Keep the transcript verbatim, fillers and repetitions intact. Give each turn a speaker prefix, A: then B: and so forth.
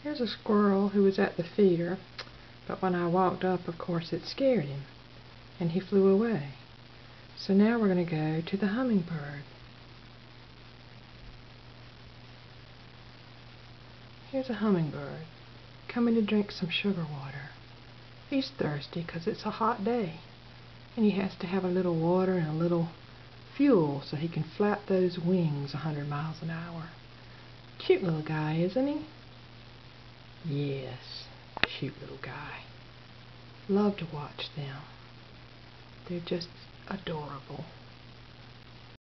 A: Here's a squirrel who was at the feeder, but when I walked up, of course, it scared him, and he flew away. So now we're going to go to the hummingbird. Here's a hummingbird coming to drink some sugar water. He's thirsty because it's a hot day, and he has to have a little water and a little fuel so he can flap those wings a hundred miles an hour. Cute little guy, isn't he? Yes, cute little guy. Love to watch them. They're just adorable.